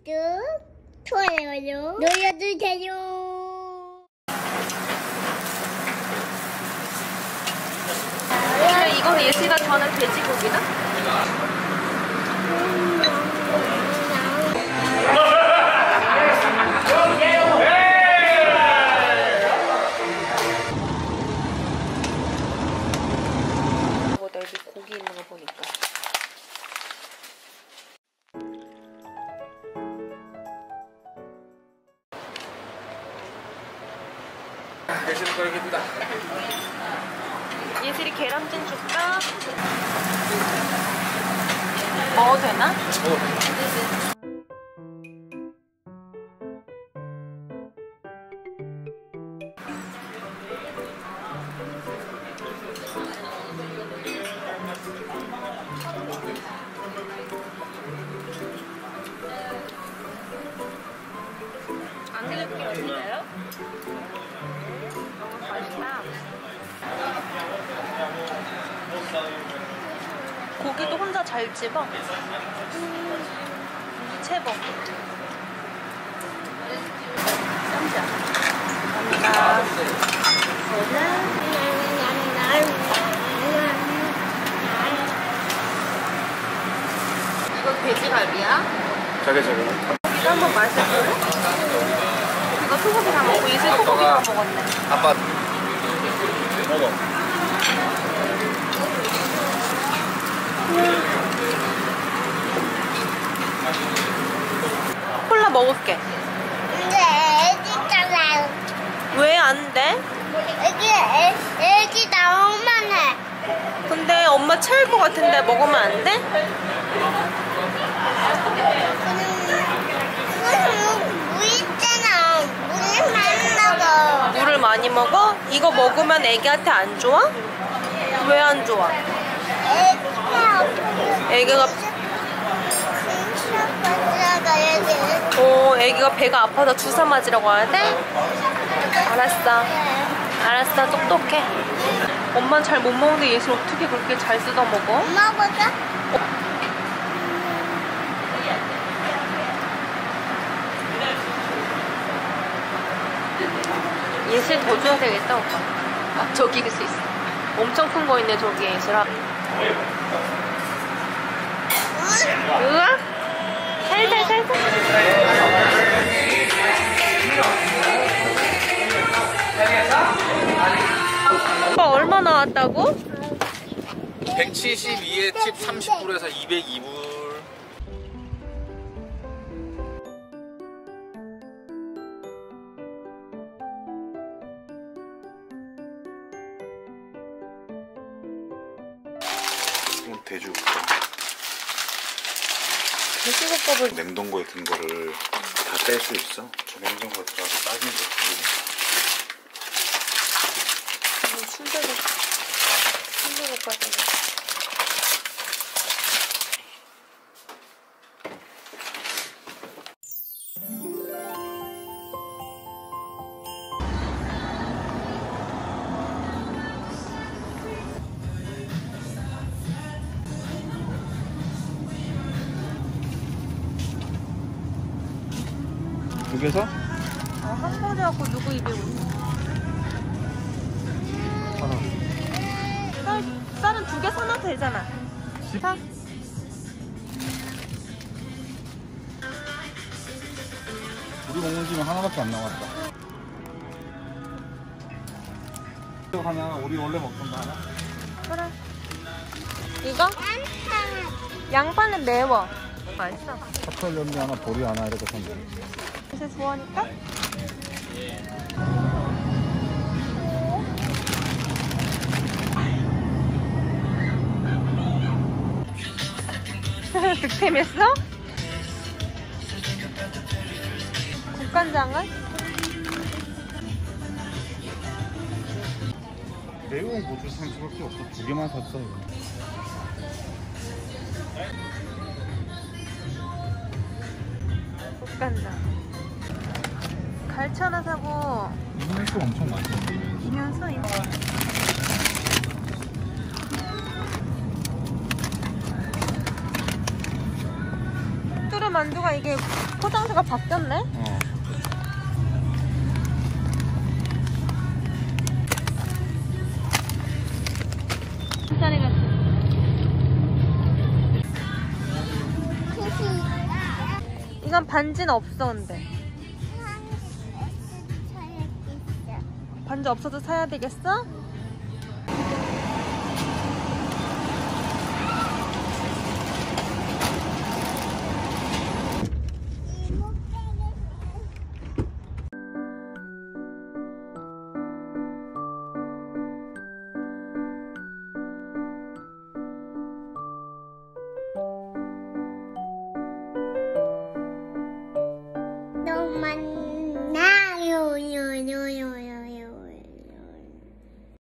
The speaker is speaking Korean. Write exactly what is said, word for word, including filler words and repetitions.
좋아요 눌러주세요. 이건 예시가 좋아하는 돼지고기다? 여기 고기 있는 거 보니까 예슬이 거야겠다. 예슬이 계란찜 줄까? 먹어도 되나? 어. 안 되게 어디예요? 너무 맛있다. 고기도 혼자 잘 집어. 음, 채버. 쌈장. 감사합니다. 이거 돼지갈비야? 자기 자기. 이거 한번 맛있어볼래? 이거 소고기 다 먹고 이제 소고기만 먹었네. 아빠 먹어. 콜라 먹을게. 근데 애기잖아. 왜 안 돼? 애기 애, 애기 나오면 해. 근데 엄마 체할 것 같은데 먹으면 안 돼? 물 있잖아. 물을 많이 먹어. 물을 많이 먹어? 이거 먹으면 애기한테 안 좋아? 왜 안 좋아? 애기가 애기가 가야 돼. 어, 애기가 배가 아파서 주사 맞으라고 해야 돼? 알았어. 알았어. 똑똑해. 엄마는 잘 못 먹는데 예슬 어떻게 그렇게 잘 뜯어 먹어? 엄마 보자. 예슬 더 줘야 되겠다, 오빠. 아, 저기 있을 수 있어. 엄청 큰 거 있네, 저기 예슬아. 으아? 살살, 살살. 오빠 얼마 나왔다고? 백칠십이에 팁 삼십 불에서 이백이 불. 이건 돼지국밥. 돼지국밥을 냉동고에 든 거를 다 뺄 수 있어? 저 냉동고에 들어가서 빠진 거. 순대국 순대국밥이네. 두 개서? 아, 한 번에 갖고 누구 입에 오니? 쌀, 쌀은 두 개 사놔도 되잖아. 사. 우리 먹는 집은 하나밖에 안 남았다. 이거 하나, 우리 원래 먹던 거 하나? 그래. 이거? 양파는 매워. 맛있어. 찹쌀 연비 하나, 보리 하나 이렇게 사면 돼. 요새 좋아하니까? 득템했어? 국간장은? 매운 고추 산 수밖에 없어. 두 개만 샀어. 국간장. 갈치 하나 사고. 이면수 엄청 맛있어. 이면수 이거. 뚜르면 만두가 이게 포장재가 바뀌었네? 어. 짜리 같은. 이건 반지는 없어 근데. 반지 없어도 사야 되겠어?